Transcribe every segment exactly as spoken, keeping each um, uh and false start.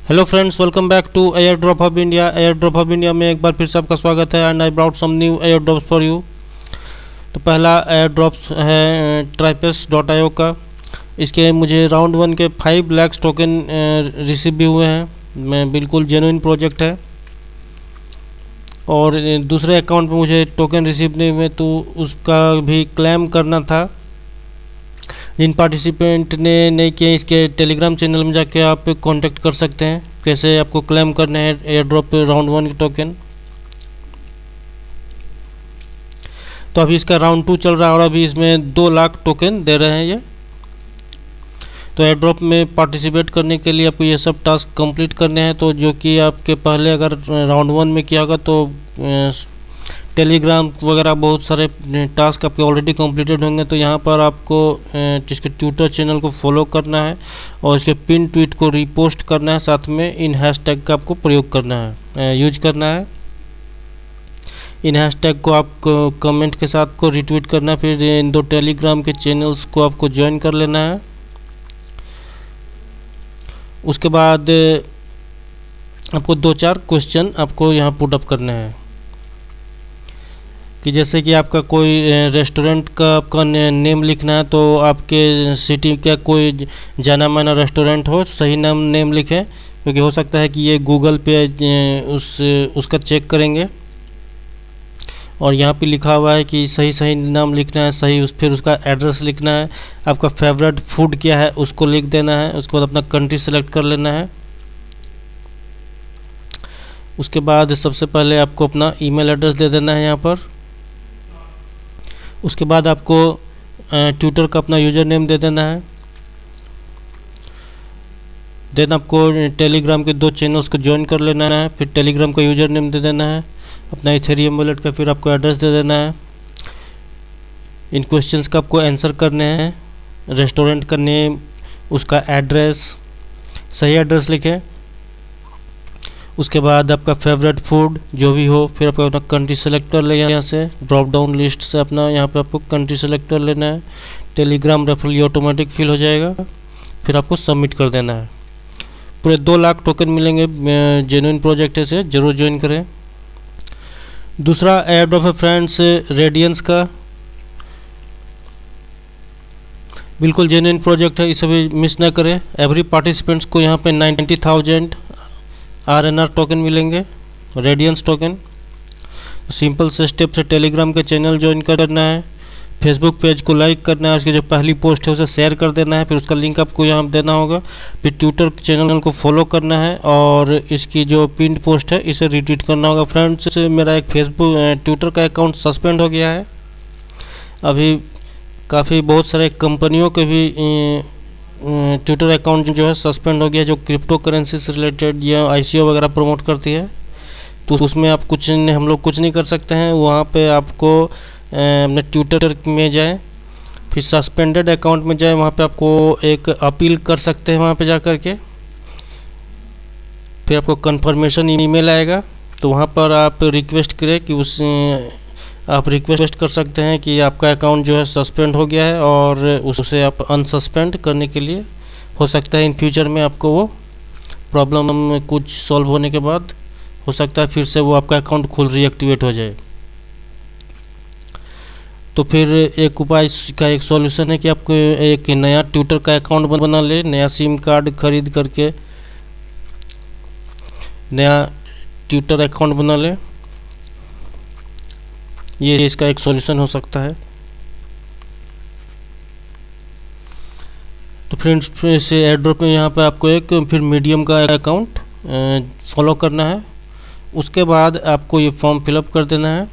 Hello friends, welcome back to airdrop hub India. Airdrop hub India में एक बार फिर से आपका स्वागत है and I brought some new airdrops for you. तो पहला एयर ड्रॉप्स है ट्राइपेस डॉट आई ओ का। इसके मुझे राउंड वन के फाइव लैक्स टोकन रिसीव भी हुए हैं। मैं बिल्कुल जेन्युइन प्रोजेक्ट है। और दूसरे अकाउंट पे मुझे टोकन रिसीव नहीं हुए तो उसका भी क्लेम करना था। जिन पार्टिसिपेंट ने नहीं किया, इसके टेलीग्राम चैनल में जाके आप कांटेक्ट कर सकते हैं कैसे आपको क्लेम करना है एयर ड्रॉप राउंड वन की टोकन। तो अभी इसका राउंड टू चल रहा है और अभी इसमें दो लाख टोकन दे रहे हैं ये। तो एयर ड्रॉप में पार्टिसिपेट करने के लिए आपको ये सब टास्क कंप्लीट करने हैं। तो जो कि आपके पहले अगर राउंड वन में किया होगा तो टेलीग्राम वगैरह बहुत सारे टास्क आपके ऑलरेडी कंप्लीटेड होंगे। तो यहाँ पर आपको जिसके ट्विटर चैनल को फॉलो करना है और इसके पिन ट्वीट को रीपोस्ट करना है, साथ में इन हैशटैग का आपको प्रयोग करना है, यूज करना है। इन हैशटैग को आपको कमेंट के साथ को रिट्वीट करना है। फिर इन दो टेलीग्राम के चैनल्स को आपको ज्वाइन कर लेना है। उसके बाद आपको दो चार क्वेश्चन आपको यहाँ पुट अप करने हैं कि जैसे कि आपका कोई रेस्टोरेंट का आपका ने, नेम लिखना है। तो आपके सिटी का कोई जाना माना रेस्टोरेंट हो, सही नाम नेम लिखें, क्योंकि हो सकता है कि ये गूगल पे उस उसका चेक करेंगे। और यहाँ पे लिखा हुआ है कि सही सही नाम लिखना है, सही उस फिर उसका एड्रेस लिखना है। आपका फेवरेट फूड क्या है उसको लिख देना है। उसके बाद अपना कंट्री सेलेक्ट कर लेना है। उसके बाद सबसे पहले आपको अपना ईमेल एड्रेस दे देना है यहाँ पर। उसके बाद आपको ट्विटर का अपना यूज़र नेम दे देना है। देन आपको टेलीग्राम के दो चैनल्स को ज्वाइन कर लेना है। फिर टेलीग्राम का यूज़र नेम दे देना है, अपना इथेरियम वॉलेट का फिर आपको एड्रेस दे देना है। इन क्वेश्चंस का आपको आंसर करने हैं। रेस्टोरेंट का नेम, उसका एड्रेस, सही एड्रेस लिखें। उसके बाद आपका फेवरेट फूड जो भी हो, फिर आपको अपना कंट्री सेलेक्ट कर लेना है। यहाँ से ड्रॉप डाउन लिस्ट से अपना यहाँ पे आपको कंट्री सेलेक्ट कर लेना है। टेलीग्राम रेफरल ये ऑटोमेटिक फिल हो जाएगा। फिर आपको सबमिट कर देना है। पूरे दो लाख टोकन मिलेंगे। जेन्युइन प्रोजेक्ट है, से जरूर ज्वाइन करें। दूसरा एयर ड्रॉप है फ्रेंड्स रेडियंस का। बिल्कुल जेन्युइन प्रोजेक्ट है, इसे भी मिस ना करें। एवरी पार्टिसिपेंट्स को यहाँ पे ninety thousand R N R token मिलेंगे, रेडियंस टोकन। सिंपल से स्टेप से टेलीग्राम के चैनल ज्वाइन करना है, फेसबुक पेज को लाइक करना है, उसकी जो पहली पोस्ट है उसे शेयर कर देना है, फिर उसका लिंक आपको यहाँ देना होगा। फिर ट्विटर चैनल को फॉलो करना है और इसकी जो पिन पोस्ट है इसे रिट्वीट करना होगा। फ्रेंड्स मेरा एक फेसबुक ट्विटर का अकाउंट सस्पेंड हो गया है। अभी काफ़ी बहुत सारे कंपनियों के भी ट्विटर अकाउंट जो है सस्पेंड हो गया, जो क्रिप्टो करेंसी से रिलेटेड या आई सी ओ वगैरह प्रमोट करती है। तो उसमें आप कुछ हम लोग कुछ नहीं कर सकते हैं। वहाँ पे आपको अपने ट्विटर में जाएं, फिर सस्पेंडेड अकाउंट में जाएं, वहाँ पे आपको एक अपील कर सकते हैं वहाँ पे जा कर के। फिर आपको कंफर्मेशन ईमेल आएगा, तो वहाँ पर आप रिक्वेस्ट करें कि उस आप रिक्वेस्ट कर सकते हैं कि आपका अकाउंट जो है सस्पेंड हो गया है और उसे आप अनसस्पेंड करने के लिए हो सकता है इन फ्यूचर में आपको वो प्रॉब्लम कुछ सॉल्व होने के बाद हो सकता है फिर से वो आपका अकाउंट खुद रीएक्टिवेट हो जाए। तो फिर एक उपाय का एक सॉल्यूशन है कि आपको एक नया ट्विटर का अकाउंट बना ले, नया सिम कार्ड खरीद करके नया ट्विटर अकाउंट बना ले। ये इसका एक सॉल्यूशन हो सकता है। तो फ्रेंड्स इस एयर ड्रॉप में यहाँ पे आपको एक फिर मीडियम का अकाउंट फॉलो करना है। उसके बाद आपको ये फॉर्म फिलअप कर देना है।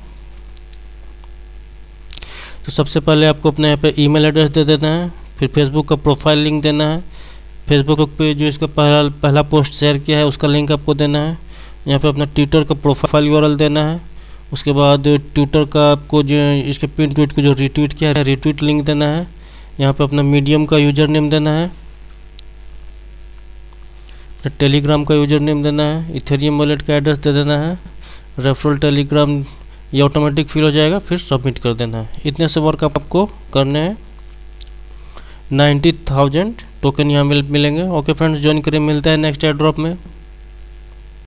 तो सबसे पहले आपको अपने यहाँ पे ईमेल एड्रेस दे देना है, फिर फेसबुक का प्रोफाइल लिंक देना है। फेसबुक पे जो इसका पहला पहला पोस्ट शेयर किया है उसका लिंक आपको देना है। यहाँ पे अपना ट्विटर का प्रोफाइल यूआरएल देना है। उसके बाद ट्विटर का आपको जो इसके पिन ट्वीट को जो रिट्वीट किया है रिट्वीट लिंक देना है। यहाँ पे अपना मीडियम का यूजर नेम देना है, टेलीग्राम का यूजर नेम देना है, इथेरियम वॉलेट का एड्रेस दे देना है, रेफरल टेलीग्राम ये ऑटोमेटिक फिल हो जाएगा, फिर सबमिट कर देना है। इतने से वर्क आपको करने हैं। नाइन्टी थाउजेंड टोकन यहाँ मिल मिलेंगे। ओके फ्रेंड्स, ज्वाइन करें, मिलता है नेक्स्ट एयर ड्रॉप में।